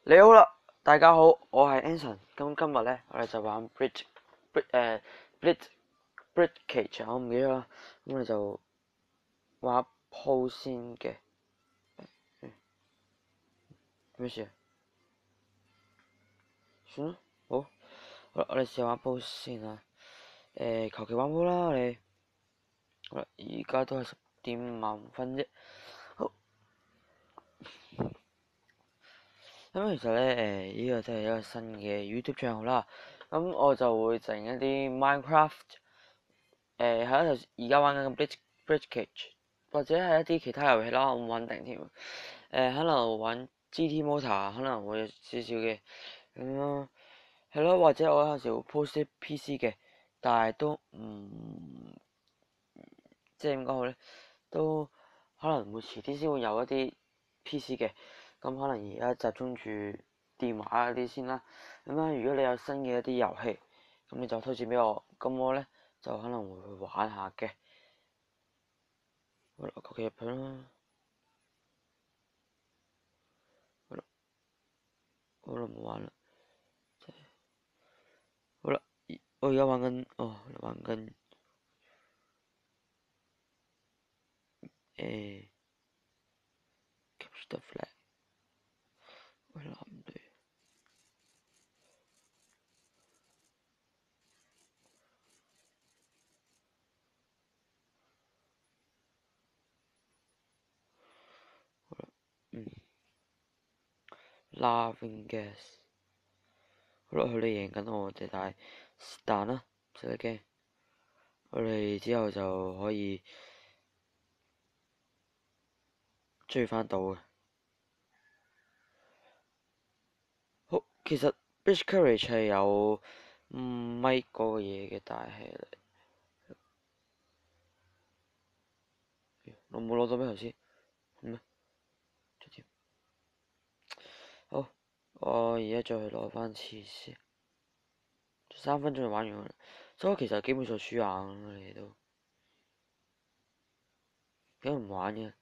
你好啦，大家好，我係 Anson。咁今日咧，我哋就玩 Bridge Cage 我唔記得啦。咁我哋就玩一鋪先嘅。咩事啊？算啦，好，我哋試下玩鋪先啊。求其玩鋪啦，我哋。好啦，而家都係10點55分啫。好，咁其實咧，呢個真係一個新嘅 YouTube 賬號啦。咁我就會整一啲 Minecraft。係啦，而家玩緊嘅 Bridge Cage，或者係一啲其他遊戲啦，唔穩定添。可能玩 GT Motor 可能會有少少嘅咁咯，係咯，或者我有時會 post 啲 PC 嘅，但係都唔即係點講好咧，都可能會遲啲先會有一啲 PC 嘅，咁可能而家集中住電話嗰啲先啦。咁樣如果你有新嘅一啲遊戲，咁你就推薦俾我，咁我咧就可能會去玩下嘅。好啦，求其入去啦。好啦，好啦，唔玩啦。好啦，我而家玩緊capture the flag。喂啦，唔對。嗯，Laughing gas。好啦，佢哋贏緊我哋，但係是但啦，唔使得驚。我哋之後就可以追翻到嘅。好，其實 Bridge Courage 係有咪嗰個嘢嘅，但係我冇攞到咩頭先，咩？出添。好，我而家再去攞翻次先。3分鐘就玩完啦，所以其實基本上輸硬啦，你哋都點解唔玩嘅？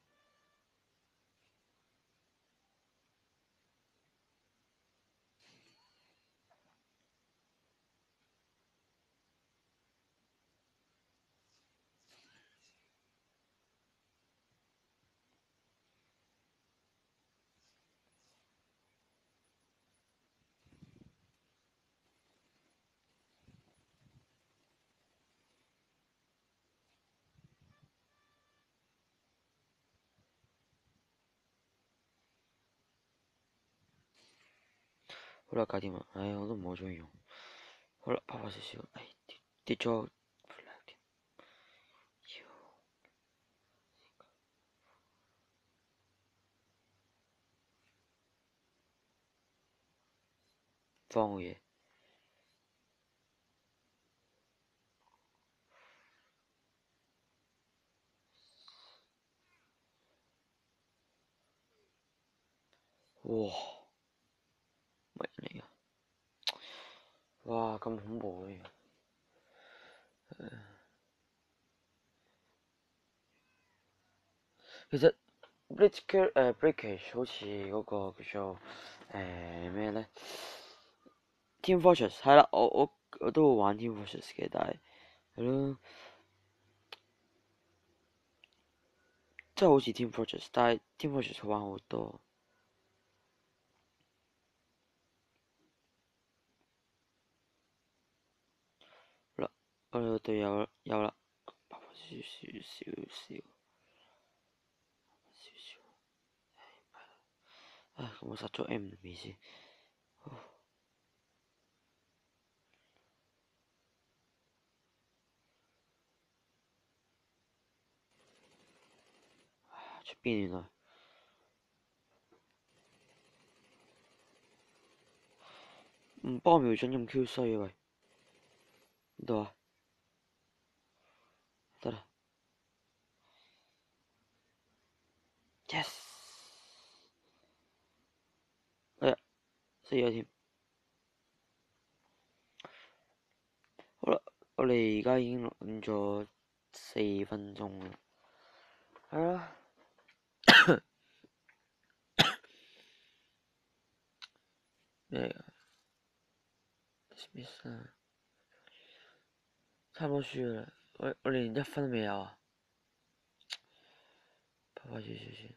好啦，搞掂啦，唉，我都唔好中意用。好啦，拍少少，唉，跌咗放嘅嘢。哇，乜嚟㗎？哇，咁恐怖嘅。其實 Breakage 好似嗰個叫做咩咧？Team Fortress 係啦，我都會玩 Team Fortress 嘅，但係係咯，真係好似 Team Fortress，但係 Team Fortress 好玩好多。好啦，我哋個隊友有啦，少少，唉，咁我殺咗 M 未先？出邊原來唔幫瞄準咁 Q 衰啊喂！呢度啊，得啦，yes，哎呀，死咗添。好啦，我哋而家已經錄緊咗4分鐘啦，係啦。 咩嚟㗎？Smith 啊，差唔多輸啦，我連1分都未有啊，快快少少先。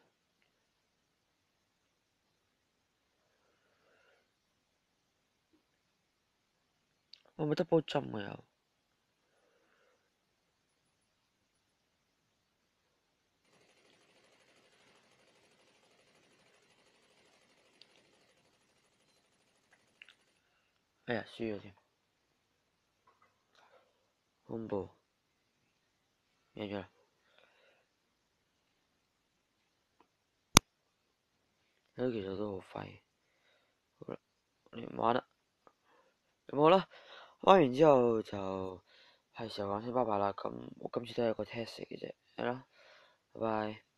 我咪 double jump 啊又。哎呀，輸咗添，恐怖，贏咗啦。呢其實都好廢。好啦，唔玩啦，咁好啦，玩完之後就係時候講聲拜拜啦。咁我今次都係個 test 嚟嘅啫，係啦，拜拜。